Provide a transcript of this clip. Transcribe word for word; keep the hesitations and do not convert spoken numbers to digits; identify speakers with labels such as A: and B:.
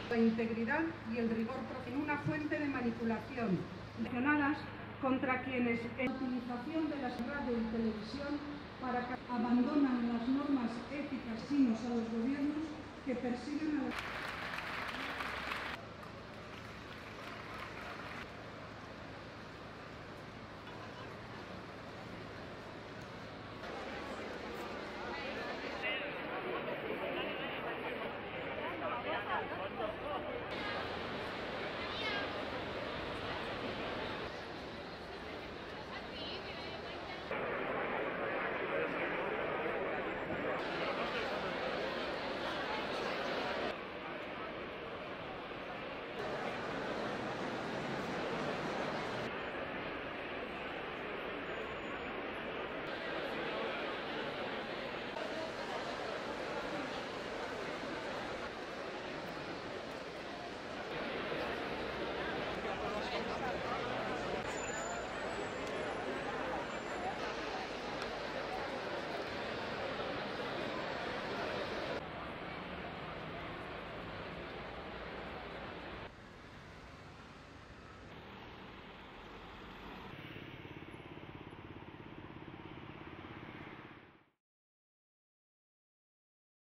A: la integridad y el rigor en una fuente de manipulación, accionadas contra quienes en la utilización de las radio y televisión para que abandonan las normas éticas, sino a los gobiernos que persiguen a la